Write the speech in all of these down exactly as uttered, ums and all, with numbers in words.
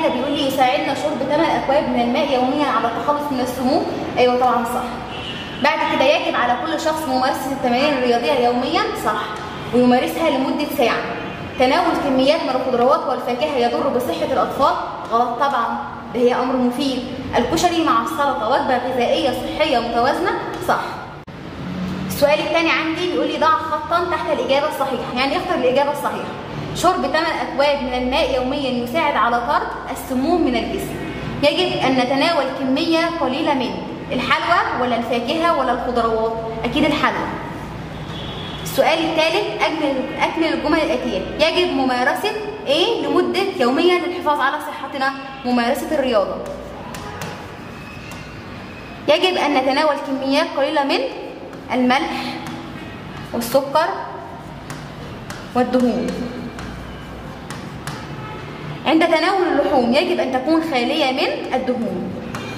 بيقول لي يساعدنا شرب ثمان اكواب من الماء يوميا على التخلص من السموم. ايوه طبعا صح. بعد كده يجب على كل شخص ممارسه التمارين الرياضيه يوميا. صح، ويمارسها لمده ساعه. تناول كميات من الخضروات والفاكهه يضر بصحه الاطفال. غلط طبعا، ده هي امر مفيد. الكشري مع السلطه وجبه غذائيه صحيه متوازنه. صح. السؤال الثاني عندي بيقول لي ضع خطا تحت الاجابه الصحيحه. يعني اختر الاجابه الصحيحه. شرب ثمان اكواب من الماء يوميا يساعد على طرد السموم من الجسم. يجب ان نتناول كميه قليله من الحلوى ولا الفاكهه ولا الخضروات؟ اكيد الحلوى. السؤال الثالث اكمل اكمل الجمل الاتيه. يجب ممارسه ايه لمده يوميا للحفاظ على صحتنا؟ ممارسه الرياضه. يجب ان نتناول كميات قليله من الملح والسكر والدهون. عند تناول اللحوم يجب ان تكون خاليه من الدهون.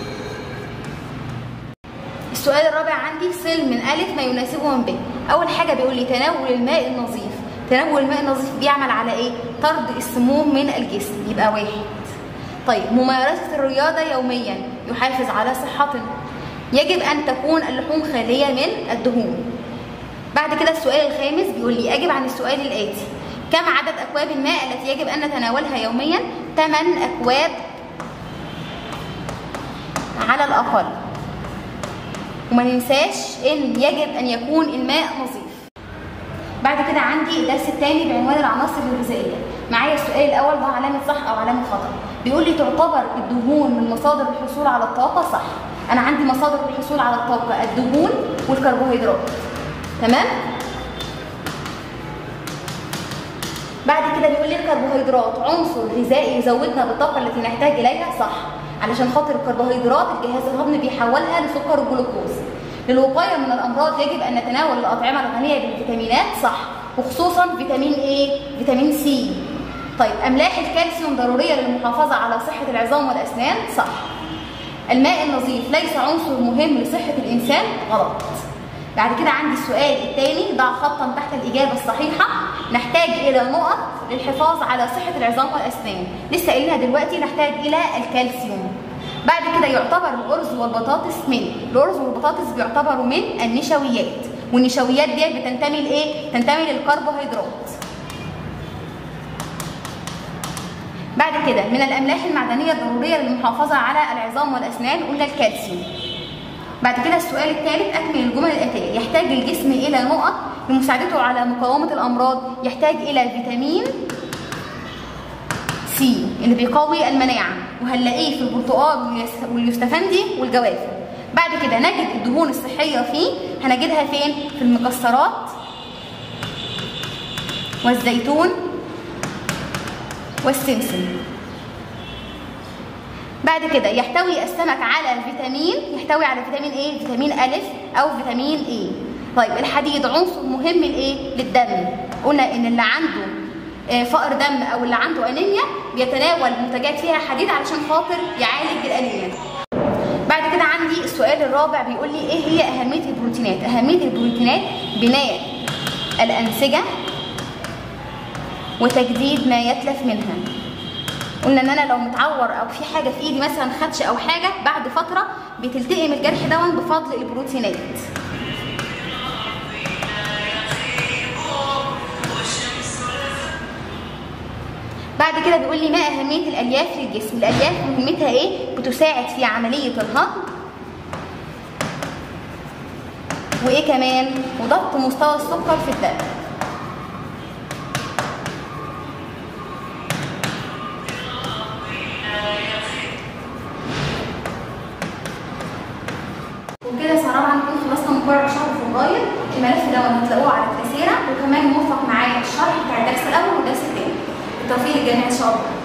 السؤال الرابع عندي صل من ألف ما يناسبه من ب. أول حاجة بيقول لي تناول الماء النظيف. تناول الماء النظيف بيعمل على إيه؟ طرد السموم من الجسم، يبقى واحد. طيب ممارسة الرياضة يوميا يحافظ على صحتنا. يجب أن تكون اللحوم خالية من الدهون. بعد كده السؤال الخامس بيقول لي أجب عن السؤال الآتي. كم عدد أكواب الماء التي يجب أن نتناولها يوميا؟ ثمان أكواب على الأقل. وما ننساش ان يجب ان يكون الماء نظيف. بعد كده عندي الدرس الثاني بعنوان العناصر الغذائيه. معايا السؤال الاول ده علامه صح او علامه خطا. بيقول لي تعتبر الدهون من مصادر الحصول على الطاقه. صح، انا عندي مصادر الحصول على الطاقه الدهون والكربوهيدرات. تمام. بعد كده بيقول لي الكربوهيدرات عنصر غذائي يزودنا بالطاقه التي نحتاج اليها. صح، علشان خاطر الكربوهيدرات الجهاز الهضمي بيحولها لسكر الجلوكوز. للوقايه من الامراض يجب ان نتناول الاطعمه الغنيه بالفيتامينات. صح، وخصوصا فيتامين ايه؟ فيتامين سي. طيب املاح الكالسيوم ضروريه للمحافظه على صحه العظام والاسنان. صح. الماء النظيف ليس عنصر مهم لصحه الانسان. غلط. بعد كده عندي السؤال الثاني ضع خطا تحت الاجابه الصحيحه. نحتاج الى نقط للحفاظ على صحه العظام والاسنان. لسه قايلينها دلوقتي، نحتاج الى الكالسيوم. بعد كده يعتبر الارز والبطاطس من الارز والبطاطس بيعتبروا من النشويات، والنشويات دي بتنتمي لايه؟ تنتمي للكربوهيدرات. بعد كده من الاملاح المعدنيه الضروريه للمحافظه على العظام والاسنان قلنا الكالسيوم. بعد كده السؤال الثالث اكمل الجمل الاتيه. يحتاج الجسم الى نقط لمساعدته على مقاومه الامراض. يحتاج الى فيتامين سي اللي بيقوي المناعه، وهنلاقيه في البرتقال واليوستفندي والجوافه. بعد كده نجد الدهون الصحيه فيه. هنجدها فين؟ في المكسرات والزيتون والسمسم. بعد كده يحتوي السمك على الفيتامين. يحتوي على فيتامين ايه؟ فيتامين ألف او فيتامين ايه. طيب الحديد عنصر مهم لايه؟ للدم. قلنا ان اللي عنده فقر دم او اللي عنده انيميا بيتناول منتجات فيها حديد علشان خاطر يعالج الانيميا. بعد كده عندي السؤال الرابع بيقول لي ايه هي اهميه البروتينات؟ اهميه البروتينات بناء الانسجه وتجديد ما يتلف منها. قلنا ان انا لو متعور او في حاجه في ايدي مثلا خدش او حاجه، بعد فتره بتلتئم الجرح دون بفضل البروتينات. بعد كده بيقول لي ما اهميه الالياف للجسم؟ الالياف مهمتها ايه؟ بتساعد في عمليه الهضم وايه كمان؟ وضبط مستوى السكر في الدم. وبكده طبعا نكون خلصنا مقرر شهر فبراير. الملف ده هتلاقوه على التأثيرة، وكمان موفق معايا الشرح بتاع الدرس الاول والدرس الثاني. بالتوفيق للجميع ان شاء الله.